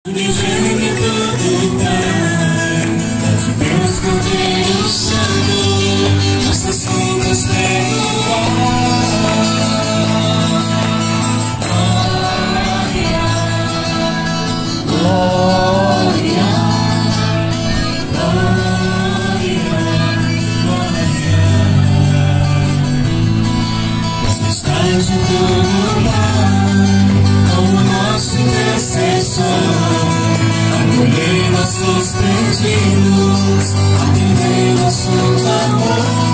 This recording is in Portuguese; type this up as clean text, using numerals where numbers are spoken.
Unigênito do Pai, de Deus Cordeiro Santo, nossas contas perdoar. Glória, glória, glória, glória. Estás em todo lugar, como nosso intercessor. Acolhei nossos pedidos, atendei nosso clamor.